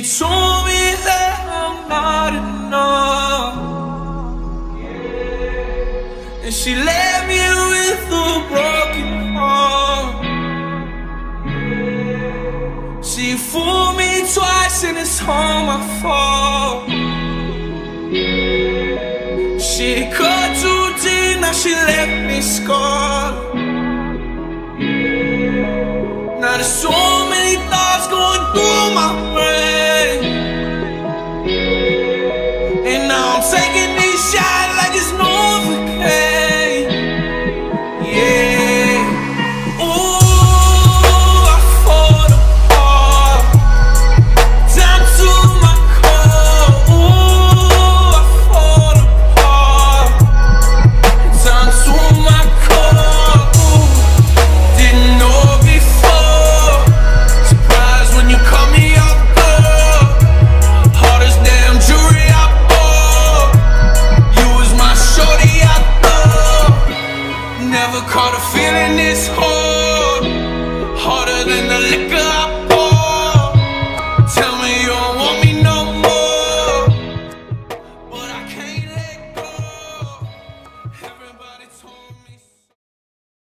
told me that I'm not enough, and she left me with a broken heart. She fooled me twice and it's all my fault. She cut too deep, now she left me scarred. Now the soul